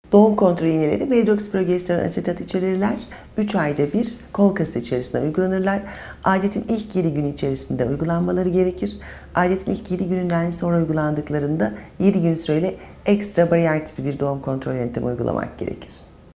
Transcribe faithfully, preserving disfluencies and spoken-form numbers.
Doğum kontrol iğneleri medroksprogesteron asetat içerirler. üç ayda bir kol kası içerisinde uygulanırlar. Adetin ilk yedi günü içerisinde uygulanmaları gerekir. Adetin ilk yedi gününden sonra uygulandıklarında yedi gün süreyle ekstra bariyer tipi bir doğum kontrol yöntemi uygulamak gerekir.